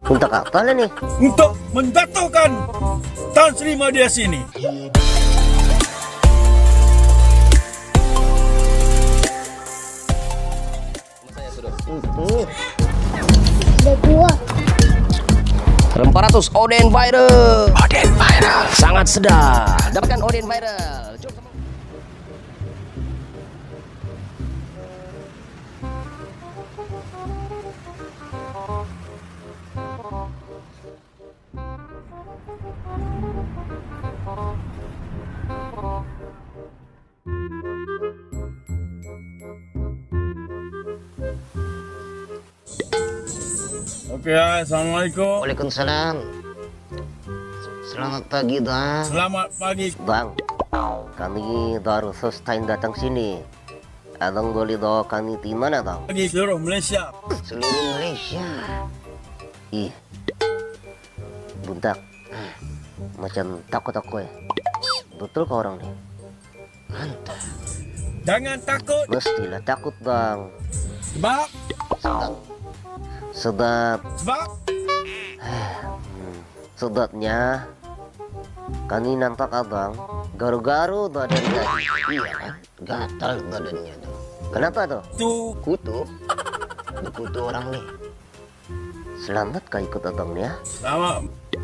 Untuk apa lah nih? Untuk menjatuhkan Tan Sri Madias ini. Udah tua. 400 Oden viral. Oden viral. Sangat sedap. Dapatkan Oden viral. Oke, assalamualaikum. Waalaikumsalam. Selamat pagi, Bang. Selamat pagi. Bang, kami baru selesai datang sini. Abang boleh bawa kami di mana, Bang? Bagi seluruh Malaysia. Seluruh Malaysia. Ih, buntak. Macam takut aku ya. Betul ke orang nih? Mantap. Jangan takut. Mestilah takut, Bang. Sebab Sedap. Sedapnya kami nampak abang garu-garu badan tadi. Iya kan? Gatal badannya tuh. Kenapa tuh? Tuh Kutu. Ada kutu orang nih. Selamat kah ikut abang ya? sama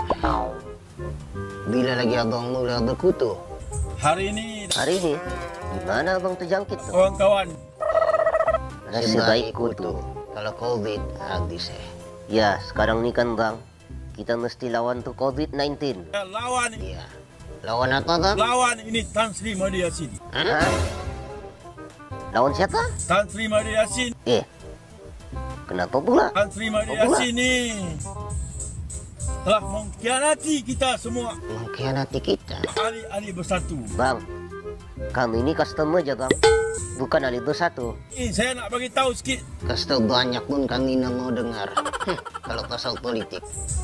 Bila lagi abang mulai berkutu? hari ini Hari ini gimana abang terjangkit tuh? kawan-kawan. Nasib baik kutu. Kalau COVID habis ya. Sekarang nih kan bang, kita mesti lawan tuh COVID-19. Lawan Iya. Lawan apa bang? lawan ini Tan Sri Madias ini. Hah? Lawan siapa? Tan Sri Madias ini. Kenapa pula? Tan Sri Madias ini telah mengkhianati kita semua. Mengkhianati kita. Ahli-ahli bersatu. Bang, kami ini custom aja bang, bukan ahli bersatu. Ini saya nak bagi tahu sikit. Custom banyak pun kami nak mau dengar. Kalau pasal politik.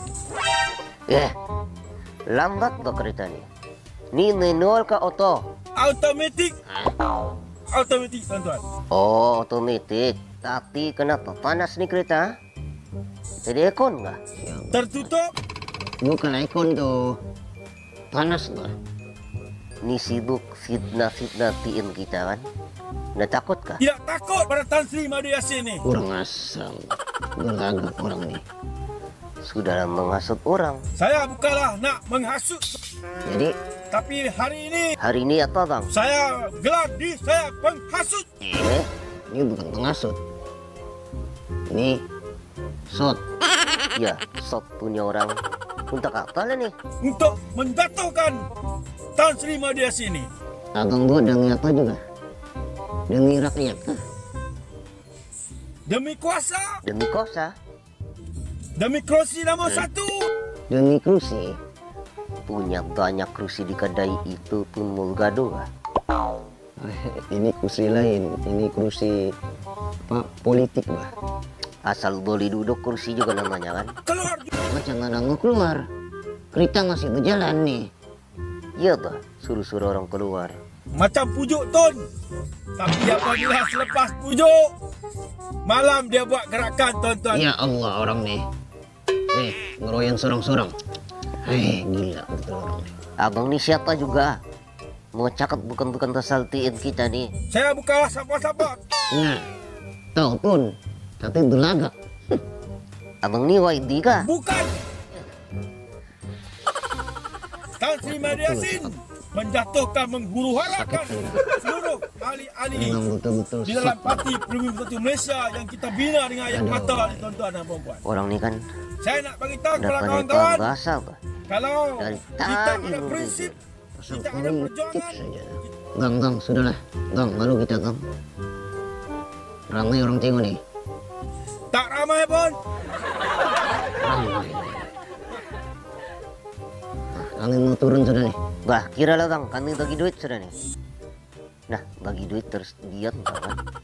Lambat bah kereta nih. Ini manual ke auto? Automatik. Automatik, tuan-tuan. Oh, otomatis. Tapi kenapa panas nih kereta? Jadi aircon nggak? Tertutup. Bukan aircon tuh. Panas bah. Ini sibuk fitnah-fitnahin kita kan? Nggak takut kah? Tidak takut pada Tan Sri Madias ini. Kurang asam. Gelagap orang nih. Sudah menghasut orang. Saya bukanlah nak menghasut. Jadi Tapi hari ini apa bang? saya geladi, saya penghasut. Ini bukan penghasut. Ini shot. Ya, shot punya orang. Untuk apa lah nih? Untuk menjatuhkan Tan Sri Madias ini. Abang buat demi apa juga? Demi rakyat kah? Demi kuasa, Demi kosa? demi kursi nomor satu. Demi kursi? Punya banyak kursi di kedai itu pun mau gaduh kah? Ini kursi lain, ini kursi politik bah. Asal boleh duduk kursi juga namanya kan? Keluar. Macam mana mau keluar? Kereta masih berjalan nih. Iya bah, suruh-suruh orang keluar. Macam pujuk Tun. Tapi apabila selepas pujuk, malam dia buat gerakan, tuan-tuan. Ya Allah orang nih. Ngeroyan sorang-sorang. Gila betul orang nih. Abang nih siapa juga? Mau cakap bukan tersaltiin kita nih. Saya bukanlah siapa-siapa. Nah, tahu pun, tapi berlagak. Abang nih YD kah? Bukan. Tan Sri Madias menjatuhkan, menghuru-harakan seluruh ahli-ahli Memang betul-betul di dalam parti Perlumbung Bersatu Malaysia yang kita bina dengan ayat mata ni, tuan-tuan dan puan-puan. Orang nih kan Saya nak bagi tahu kepada dapat kawan-kawan, bahasa bah. kalau Dari kita tadi ada lu prinsip, Pasal kita ada politik perjuangan. saja. Gang, sudahlah. Gang, baru kita gang. Ramai orang tengok nih. Tak ramai pun. Ramai. Kami mau turun sudah nih. Bah, kira lah bang, kami bagi duit sudah nih. Nah, bagi duit terus diam kan?